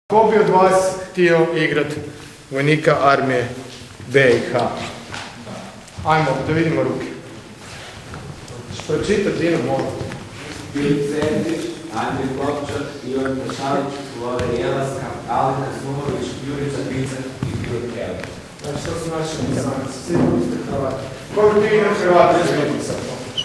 Ko bi od vas htio igrat vojnika armije BiH? Ajmo, da vidimo ruke. Pročitaj, Dino, molim. Filip Serdić, Andrej Klopčak, Ivan Pašalić, Lore Jelaska, Alina Smulović, Jurica Pican i Filip Keller. Znači, to su naši poslanici, svi ste Hrvati. Ko bi ti igra Hrvati izvijeti sad?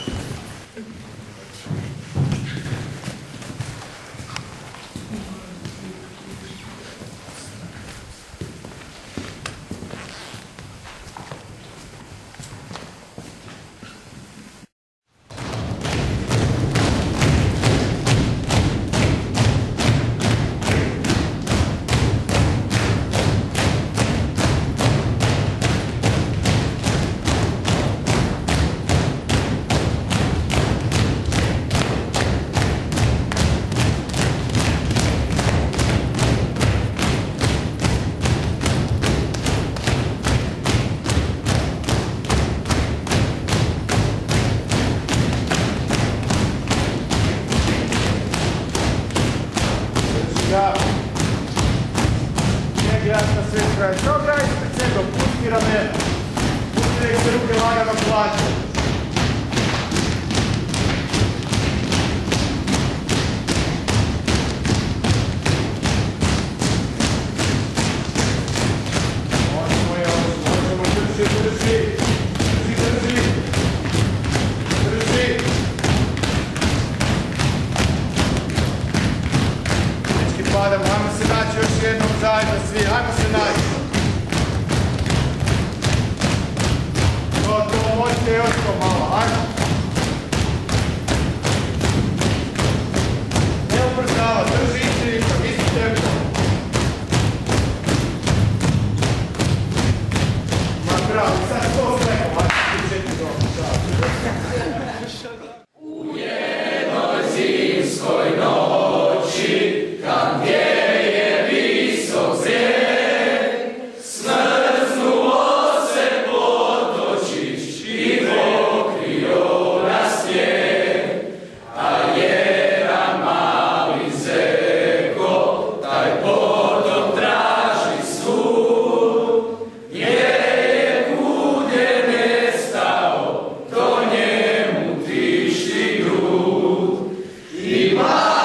Da, nije jasna svjetka je. Što gradite pred sebom? Pusti rame. Pusti nek se ruke lagano plaće. Možemo je, možemo, drži. Padamo, ajmo se naći još jednom zajedno svi, ajmo se naći. Gotovo, možete još to malo, ajmo. Ne ubrzava, drži isti isto, isti tempo. Ma bravo, sad to svemo, ajmo, pričeti dobro, U jednoj zimskoj noći, kad gdje je visok zrijed, smrznuo se potočić i pokrio na snijeg, a jedan mali zeko taj potok traži svud, jer je kud je nestao, to njemu tišti grud. I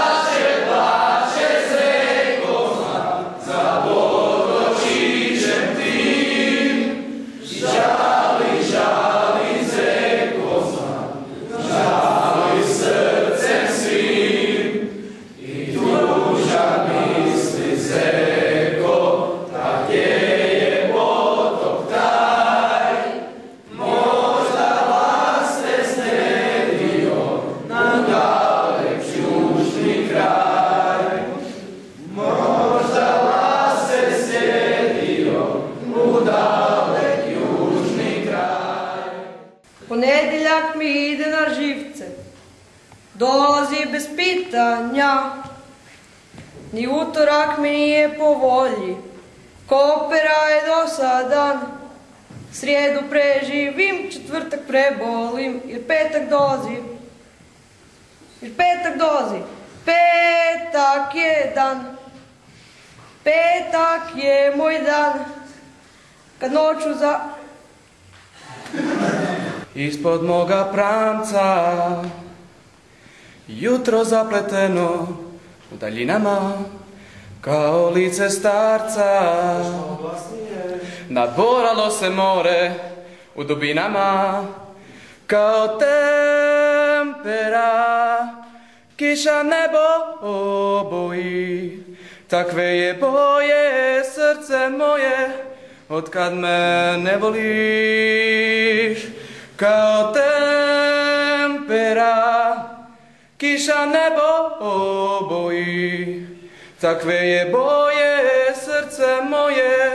ponedjeljak mi ide na živce, dolazi bez pitanja, ni utorak mi nije po volji, kopera je dosadan, srijedu preživim, četvrtak prebolim, jer petak dolazi, petak je dan, petak je moj dan, kad noću Ispod moga pramca, jutro zapleteno u daljinama, kao lice starca. Nadboralo se more u dubinama, kao tempera, kiša nebo oboji. Takve je boje srce moje, otkad me ne voliš. Kao tempera, kiša nebo oboji. Takve je boje srce moje,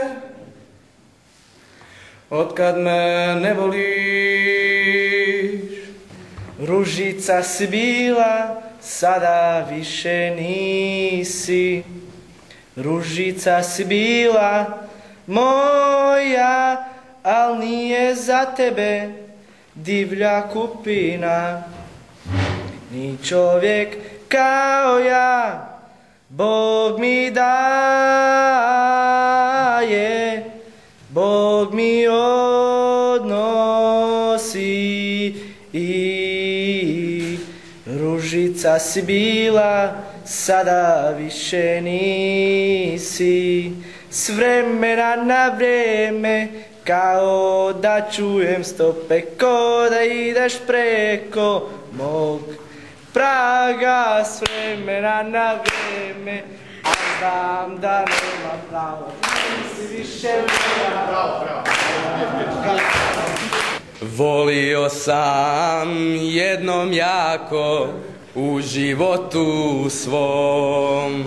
otkad me ne voliš. Ružica si bila, sada više nisi. Ružica si bila moja, al nije za tebe divlja kupina. Ni čovjek kao ja Bog mi daje, Bog mi odnosi i ružica si bila, sada više nisi. S vremena na vrijeme, kao da čujem stope, ko da ideš preko mog praga. S vremena na vrijeme, a znam da nema pravo, nisi više moja. Volio sam jednom jako u životu svom,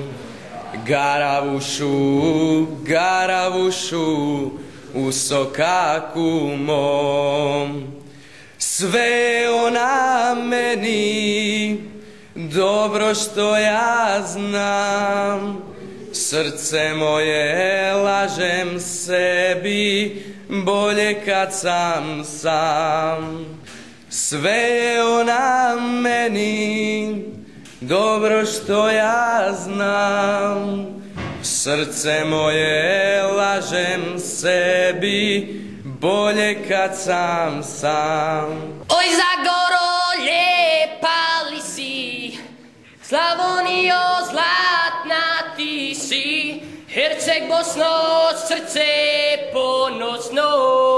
garavušu u sokaku mom. Sve ona meni, dobro što ja znam, srce moje lažem sebi, bolje kad sam. Sve je ona meni, dobro što ja znam, srce moje lažem sebi, bolje kad sam. Oj Zagoro, lijepa li si, Slavonijo, zlatna ti si, Herceg Bosno, srce ponosno.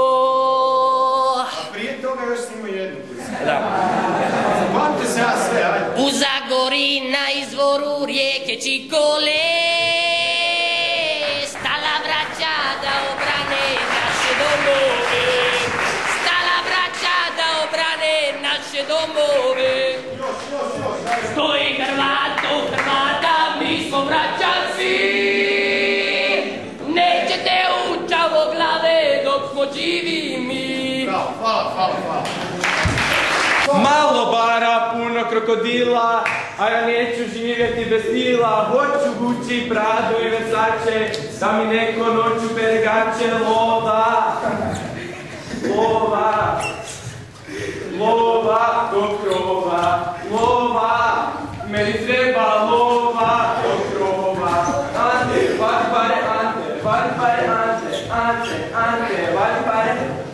A prije toga još snimo jednu. Zapamte se ja sve, ajde. U Zagori na izvoru rijeke Čikole, stala braća da obrane naše domove. Stala braća da obrane naše domove. Stoji Hrvata, mi smo braćanci. Nećete učavo glave dok smo živi mi. Bravo, hvala. Malo bara, puno krokodila, a ja neću živjeti bez stila. Hoću Gucci, Prado i Versace, da mi neko noću pere gaće. Lova do krova, lova, meni